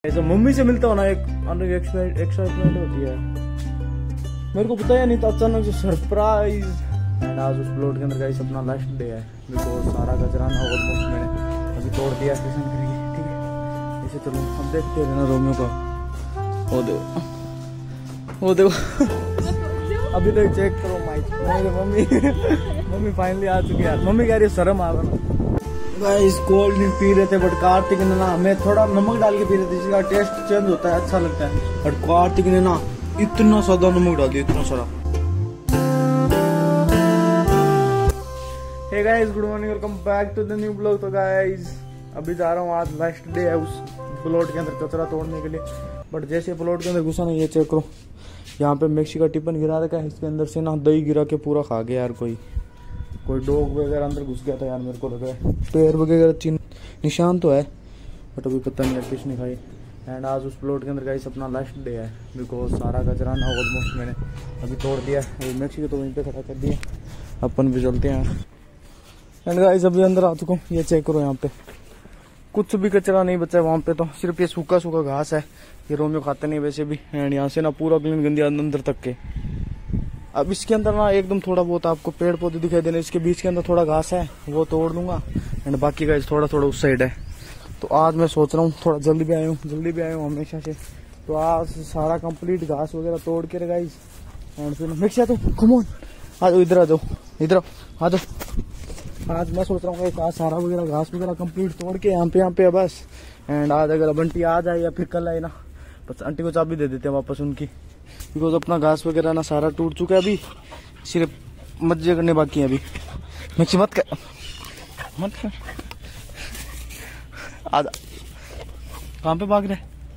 जब मम्मी से मिलता हूँ ना, एक अलग एक्साइटमेंट होती है। मेरे को पता ही नहीं था, अचानक से सरप्राइज। एंड आज उस प्लॉट के अंदर गाइस अपना लास्ट डे है, बिकॉज सारा कचरा ना ऑलमोस्ट मैंने अभी तोड़ दिया किशन करके, ठीक है। ऐसे चलो अब देखते हैं ना रोमियो का। वो देखो अभी तक चेक करो माइक। मम्मी फाइनली आ चुकी है यार। मम्मी कह रही है शर्म आ रहा गाइस, कोल्ड ड्रिंक पी रहे थे बट कार्तिक ने ना हमें थोड़ा नमक डाल के पी रहे थे, जिसका टेस्ट चेंज होता है, अच्छा लगता है। बट कार्तिक ने ना इतना सादा नमक डाल दिया, इतना सारा। Hey guys, good morning, welcome back to the new blog. तो गाइस अभी जा रहा हूँ, आज लास्ट डे है उस प्लॉट के अंदर कचरा तोड़ने के लिए। बट जैसे प्लॉट के अंदर घुसा ना, ये चेक करो, यहाँ पे मिक्सी का टिफिन गिरा रखा है, इसके अंदर से ना दही गिरा के पूरा खा गया यार। कोई डॉग वगैरह अंदर घुस गया था यार, मेरे को लग रहा है। पैर वगैरह निशान तो है बट अभी पता नहीं यार किसने खाई। एंड आज उस प्लॉट के अंदर गाइस अपना लास्ट डे है, बिकॉज सारा कचरा ना ऑलमोस्ट मैंने अभी तोड़ दिया। मिक्सी को तो वहीं पे खड़ा कर दिया, अपन भी चलते हैं। एंड गाइस अभी अंदर आ चुका हूँ, ये चेक करो, यहाँ पे कुछ भी कचरा नहीं बचा है। वहाँ पे तो सिर्फ ये सूखा सूखा घास है, ये रोमियो खाते नहीं वैसे भी। एंड यहाँ से ना पूरा क्लीन गंदी अंदर तक के। अब इसके अंदर ना एकदम थोड़ा बहुत आपको पेड़ पौधे दिखाई देने, इसके बीच के अंदर थोड़ा घास है, वो तोड़ दूंगा। एंड बाकी गाइस थोड़ा थोड़ा उस साइड है। तो आज मैं सोच रहा हूँ थोड़ा जल्दी भी आया हूँ हमेशा से, तो आज सारा कंप्लीट घास वगैरह तोड़ के गाइस। एंड फिर मिक्स तो कम ऑन, आ जाओ, इधर आ जाओ, आ जाओ। आज मैं सोच रहा हूँ आज सारा वगैरह घास वगैरह कंप्लीट तोड़ के यहाँ पे है बस। एंड आज अगर बंटी आ जाए या फिर कल आए ना, बस आंटी को चाबी दे देते हैं वापस उनकी, बिकॉज अपना घास वगैरह ना सारा टूट चुका है। अभी सिर्फ मजे करने बाकी है। अभी मिक्सी मत कर आजा, कहाँ पे भाग रहे?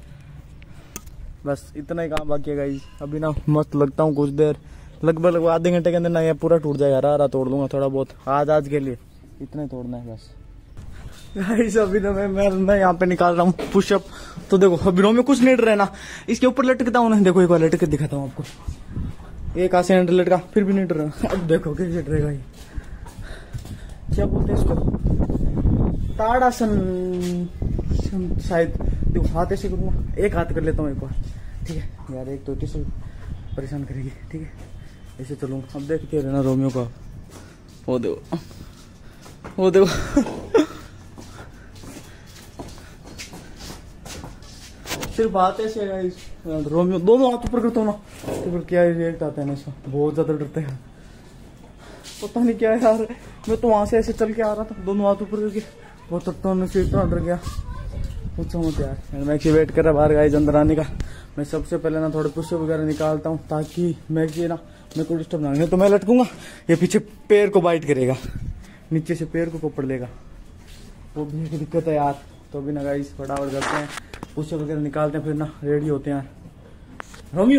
बस इतना ही काम बाकी है गाइस। अभी ना मस्त लगता हूँ कुछ देर, लगभग आधे घंटे के अंदर ना ये पूरा टूट जाएगा। हरा तोड़ दूंगा थोड़ा बहुत आज के लिए, इतना ही तोड़ना है बस गाइस। अभी ना मैं यहाँ पे निकाल रहा हूँ पुशअप। तो देखो अभी रोमियो कुछ नहीं डर रहा ना, इसके ऊपर लटकता हूँ ना, देखो एक बार लटक के दिखाता हूँ आपको। एक हाथ से लटका फिर भी नहीं डर रहा। अब देखो कैसे डरेगा ये, क्या बोलते हैं इसको, ताड़ासन शायद। देखो हाथ ऐसे करूँगा, एक हाथ कर लेता हूँ एक बार, ठीक है यार। एक तो टी-शर्ट परेशान करेगी, ठीक है ऐसे चलूँगा। अब देखते रहना रोमियो का। वो देखो सिर्फ हाथ ऐसे गाइस। रोमियो दोनों हाथ ऊपर करता हूँ ना, तो फिर क्या रिएक्ट आता है ना इसका, बहुत ज्यादा डरते हैं। पता नहीं क्या यार, मैं तो वहां से ऐसे चल के आ रहा था दोनों हाथ ऊपर करके, बहुत तत्व से इतना डर गया, पूछो मत यार। मैक्सी वेट कर रहा बाहर गाइस अंदर आने का। मैं सबसे पहले ना थोड़े पुशअप वगैरह निकालता हूँ, ताकि मैक्सी ना मेरे को डिस्टर्ब ना हो। तो मैं लटकूंगा, ये पीछे पैर को बाइट करेगा, नीचे से पैर को पकड़ लेगा, वो भी एक दिक्कत है यार। तो अभी ना गाइस फटाफट करते हैं, पुशअप वगैरह निकालते हैं, फिर ना रेडी होते हैं। रोमियो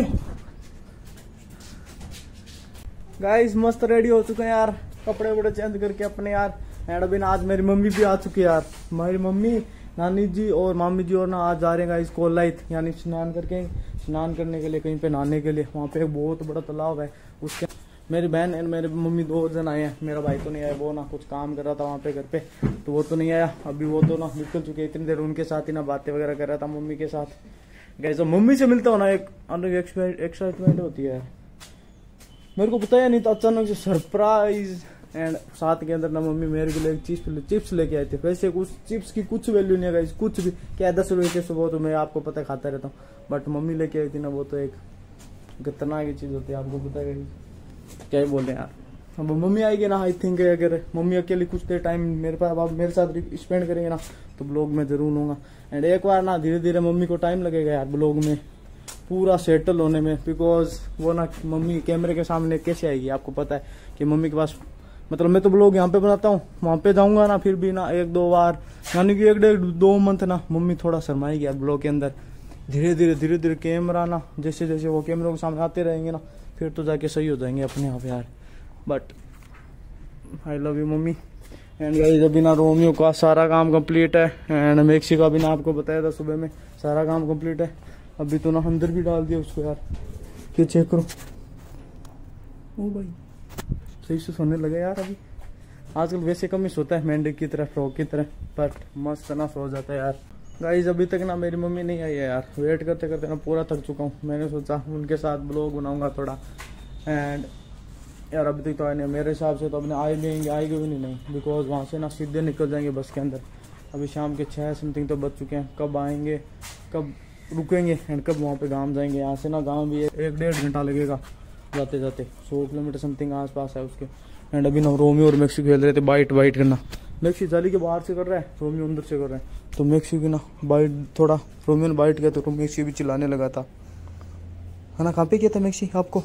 गाइस मस्त रेडी हो चुके हैं यार, कपड़े वपड़े चेंज करके अपने यार। एंड अभी ना आज मेरी मम्मी भी आ चुकी है यार, मेरी मम्मी, नानी जी और मामी जी, और ना आज जा रहे हैं गाइस कोलाइत, यानी स्नान करने के लिए, कहीं पे नहाने के लिए। वहाँ पे एक बहुत बड़ा तालाब है, उसके मेरी बहन एंड मेरे मम्मी 2 जन आए हैं। मेरा भाई तो नहीं आया, वो ना कुछ काम कर रहा था वहाँ पे घर पे, तो वो तो नहीं आया। अभी वो तो ना निकल चुके, इतनी देर उनके साथ ही ना बातें वगैरह कर रहा था मम्मी के साथ। गाइस जब मम्मी से मिलता हूँ ना, एक अलग एक्साइटमेंट होती है। मेरे को पता ही नहीं था, अचानक से सरप्राइज। एंड साथ के अंदर ना मम्मी मेरे के लिए एक चिप्स लेके आए थे। वैसे उस चिप्स की कुछ वैल्यू नहीं है गाइस, कुछ भी, क्या 10 रुपए के सुबह, तो मैं आपको पता खाता रहता हूँ। बट मम्मी लेके आई थी ना, वो तो एक खतरनाक चीज होती है, आपको पता है गाइस, क्या ही बोले यार। अब मम्मी आएगी ना, आई थिंक अगर मम्मी अकेली कुछ देर टाइम मेरे पास आप मेरे साथ स्पेंड करेंगे ना, तो ब्लॉग में जरूर लूंगा। एंड एक बार ना धीरे धीरे मम्मी को टाइम लगेगा यार ब्लॉग में पूरा सेटल होने में, बिकॉज वो ना मम्मी कैमरे के सामने कैसे आएगी, आपको पता है कि मम्मी के पास, मतलब मैं तो ब्लॉग यहाँ पे बनाता हूँ, वहाँ पे जाऊंगा ना फिर भी ना 1-2 बार, यानी कि 1-2 मंथ ना मम्मी थोड़ा शर्माएगी यार ब्लॉग के अंदर। धीरे धीरे कैमरा ना जैसे जैसे वो कैमरे के सामने आते रहेंगे ना, फिर तो जाके सही हो जाएंगे अपने आप यार। But I love you mummy. And guys अभी ना रोमियो का सारा काम कंप्लीट है, एंड मैक्सी का भी ना आपको बताया था सुबह में, सारा काम कंप्लीट है। अभी तो ना अंदर भी डाल दिया उसको यार, ये चेक करो। ओ भाई सही से सोने लगे यार। अभी आजकल वैसे कम ही सोता है, मेंढक की तरह, फ्रॉक की तरह, बट मस्त ना सो जाता है यार। गाइस अभी तक ना मेरी मम्मी नहीं आई है यार, वेट करते करते ना पूरा थक चुका हूँ। मैंने सोचा उनके साथ ब्लॉग बनाऊंगा थोड़ा। एंड यार अभी तक तो आए नहीं, मेरे हिसाब से तो अपने आएंगे भी नहीं, बिकॉज वहाँ से ना सीधे निकल जाएंगे बस के अंदर। अभी शाम के 6 समथिंग तो बज चुके हैं। कब आएंगे, कब रुकेंगे एंड कब वहाँ पे गाँव जाएंगे। यहाँ से ना गाँव भी 1-1.5 घंटा लगेगा जाते जाते। 100 किलोमीटर समथिंग आस पास है उसके। एंड अभी ना रोमियो और मैक्सी खेल रहे थे बाइट करना। मैक्सी जाली के बाहर से कर रहा है, रोमियो अंदर से कर रहा है। तो मैक्सी की ना बाइट, थोड़ा रोमियो ने बाइट किया तो मैक्सी भी चिल्लाने लगा था, है ना। कहाँ पे किया था मैक्सी आपको?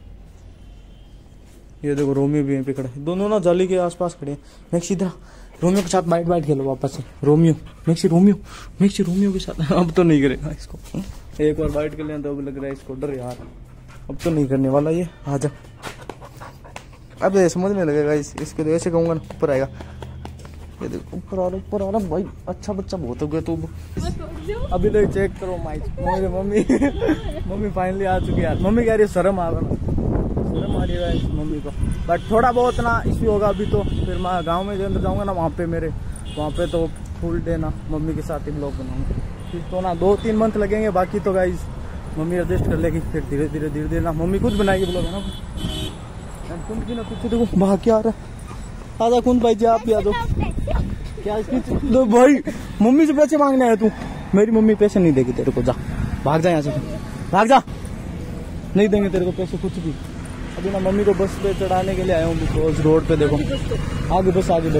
ये देखो रोमियो भी यहीं पे खड़ा है, दोनों ना जाली के आसपास खड़े हैं। मैक्सी इधर रोमियो के साथ बाइट खेलो वापस से। रोमियो मैक्सी रोमियो के साथ। अब तो नहीं करेगा इसको, एक बार बाइट कर लें तो अब लग रहा है इसको डर यार। अब तो नहीं करने वाला ये, आजा। अब समझने लगेगा इसके, तो ऐसे कहूँगा ना ऊपर आएगा। ये देखो ऊपर आ रहा भाई, अच्छा बच्चा बहुत हो गया तू। अभी तो चेक करो माइक, मेरे मम्मी फाइनली आ चुकी है यार। मम्मी कह रही है शर्म आ रही है मम्मी को, बट थोड़ा बहुत ना इश्यू होगा अभी तो। फिर मैं गाँव में जो अंदर जाऊँगा ना, वहाँ पे तो फुल डे ना मम्मी के साथ ही ब्लॉग बनाऊंगा। फिर तो ना 2-3 मंथ लगेंगे, बाकी तो गाइस मम्मी एडजस्ट कर लेगी। फिर धीरे धीरे ना मम्मी खुद बनाएगी ब्लॉग, है ना। कुंद की ना पीछे देखो भाग के आ रहा है। आजा कुंद भाई जी आप भी आ दो। क्या इसकी दो भाई, मम्मी से पैसे मांगने आया तू? मेरी मम्मी पैसे नहीं देगी तेरे को, जा भाग जा यहाँ से, भाग जा। नहीं देंगे तेरे को पैसे कुछ भी। अभी ना मम्मी को बस पे चढ़ाने के लिए आया हूँ, बिकॉज रोड पे देखो आगे बस आ गई।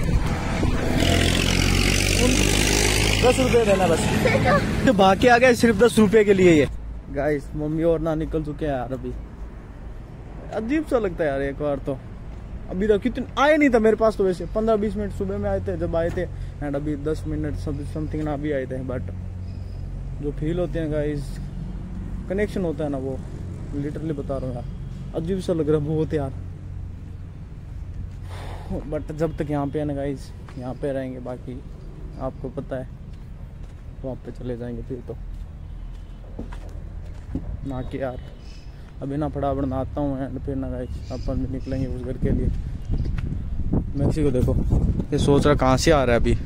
10 रुपये देना बस। तो भाग के आ गए सिर्फ 10 रुपये के लिए। ये गाइस मम्मी और ना निकल चुके हैं यार। अभी अजीब सा लगता है यार एक बार तो। अभी तक कितने आए नहीं था मेरे पास तो, वैसे 15-20 मिनट सुबह में आए थे जब आए थे। एंड अभी 10 मिनट समथिंग ना अभी आए थे। बट जो फील होते हैं गाइस, कनेक्शन होता है ना, वो लिटरली बता रहा हूँ यार, अजीब सा लग रहा है बहुत यार। बट जब तक यहाँ पे है ना गाइस, यहाँ पे रहेंगे। बाकी आपको पता है वहाँ पे चले जाएंगे फिर तो ना कि यार। अभी ना फटाफट नहाता हूँ एंड फिर ना गाइस अपन भी निकलेंगे उस घर के लिए। मैक्सी को देखो, ये सोच रहा कहाँ से आ रहा है। अभी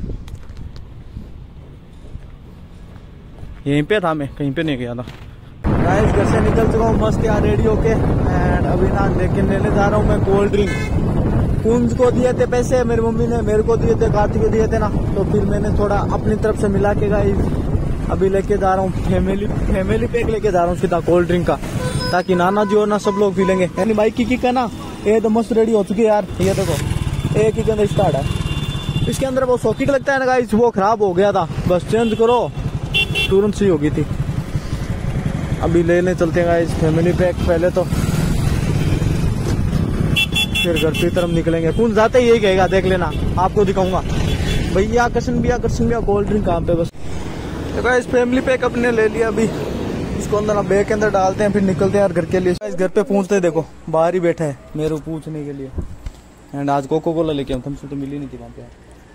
यहीं पे था, मैं कहीं पे नहीं गया था। गाइस घर से निकल चुका हूँ मस्त यार रेडी होके। एंड अभी ना लेने जा रहा हूँ मैं कोल्ड ड्रिंक। कुंज को दिए थे पैसे मेरी मम्मी ने, मेरे को दिए थे, कार्तिक को दिए थे ना, तो फिर मैंने थोड़ा अपनी तरफ से मिला के गाइस अभी लेके जा रहा हूँ फैमिली पैक लेके जा रहा हूँ सीधा कोल्ड ड्रिंक का, ताकि नाना जी और ना सब लोग पी लेंगे। यानी बाइक की किक है ना, ये तो मस्त रेडी हो चुकी है यार। ये देखो एक ही के अंदर स्टार्ट है। इसके अंदर वो सॉकेट लगता है ना गाइस, वो खराब हो गया था, बस चेंज करो तुरंत सही हो गई थी। अभी लेने चलते हैं गाइस फैमिली पैक पहले तो, फिर घर की तरफ निकलेंगे। कौन जाते ही यही कहेगा, देख लेना आपको दिखाऊंगा। भैया कृष्ण भैया कोल्ड ड्रिंक कहाँ पे। बस गाइस फैमिली पैक अपने ले लिया। अभी इसको अंदर बैग के अंदर डालते हैं, फिर निकलते हैं यार घर के लिए। इस घर पे पहुंचते देखो बाहर ही बैठा है मेरे को पूछने के लिए। एंड आज कोको कोला लेके आऊँ, तुमसे तो मिली नहीं थी वहाँ पे यार।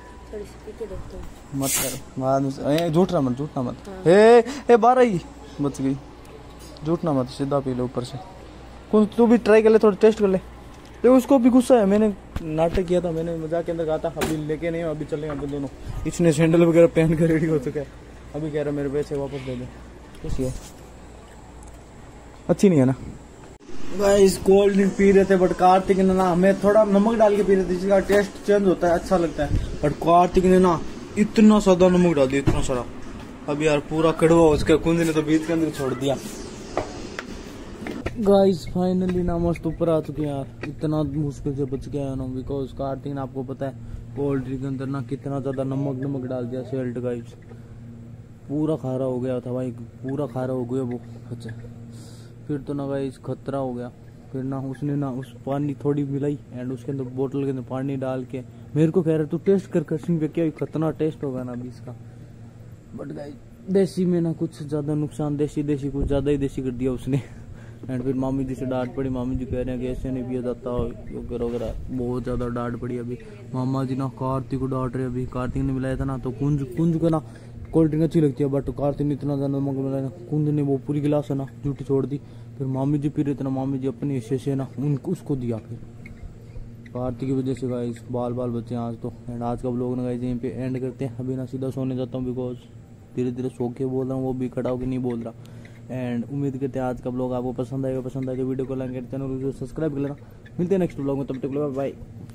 मत कर बाद में, झूठना मत। ए 12 ही बच गई, झूठना मत, सीधा पी ले ऊपर से। कौन तू भी ट्राई कर ले, थोड़ा टेस्ट कर ले। देखो उसको भी गुस्सा है, मैंने नाटक किया था, मैंने मजाक के अंदर कहा था अभी लेके नहीं, अभी चलेंगे हम दोनों। इसने सैंडल वगैरह पहन कर रेडी हो चुका है। अभी कह रहा मेरे पैसे वापस दे दे। कैसी है, अच्छी नहीं है ना। गाइस कोल्ड ड्रिंक पी रहे थे, बट कार्तिक ने ना, हमें थोड़ा नमक डाल के पी रहे थे जिसका टेस्ट चेंज होता है, अच्छा लगता है। बट कार्तिक ने ना इतना सादा नमक डाल दिया, इतना सारा। अब यार पूरा कड़वा उसके कुंज ने तो बीच के अंदर छोड़ दिया। गाइस फाइनली ना मस्त ऊपर आ चुके हैं यार, इतना मुश्किल से बच गया ना, बिकॉज कार्तिक ने आपको पता है कोल्ड ड्रिंक के अंदर ना कितना ज्यादा नमक डाल दिया सेल्ट। गाइस पूरा खारा हो गया था भाई, पूरा खारा हो गया वो। अच्छा फिर तो ना गाइस खतरा हो गया। फिर ना उसने ना उस पानी थोड़ी मिलाई एंड उसके अंदर बोतल के अंदर पानी डाल के मेरे को कह रहा तू टेस्ट कर कसम पे, क्या खतरनाक टेस्ट होगा ना अभी इसका। बट गाइस देसी में ना कुछ ज्यादा नुकसान, देसी कुछ ज्यादा ही देसी कर दिया उसने। एंड फिर मामी जी से डांट पड़ी, मामी जी कह रहे हैं कि ऐसे नहीं पिया जाता वगैरह, बहुत ज्यादा डांट पड़ी। अभी मामा जी ना कार्तिक को डांट रहे। अभी कार्तिक ने मिलाया था ना, तो कुंज को ना कोल्ड ड्रिंक अच्छी लगती है, बट कार्तिक ने इतना ज्यादा नमक मिलाया ना, कुंज ने वो पूरी गिलास है ना जूठी छोड़ दी। फिर मामी जी पी रहे थे ना, मामी जी अपने हिस्से से ना उसको दिया। फिर कार्तिक की वजह से गाइस बाल बचे आज तो। एंड आज का व्लॉग ना गाइस यहीं पे एंड करते हैं। अभी ना सीधा सोने जाता हूँ, बिकॉज धीरे धीरे सो के बोल रहा हूँ, वो भी खड़ा होकर नहीं बोल रहा। एंड उम्मीद करते हैं आज का ब्लॉग आपको पसंद आएगा। पसंद आए तो वीडियो को लाइक, चैनल को सब्सक्राइब कर लेना। मिलते हैं नेक्स्ट ब्लॉग में, तब तक बाय।